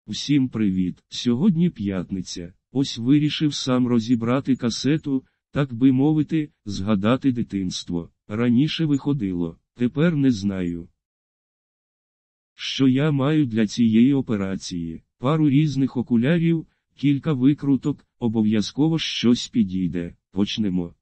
Всім привіт! Сьогодні п'ятниця. Ось вирішив сам розібрати касету, так би мовити, згадати дитинство. Раніше виходило, тепер не знаю. Що я маю для цієї операції? Пару різних окулярів, кілька викруток, обов'язково щось підійде. Почнемо.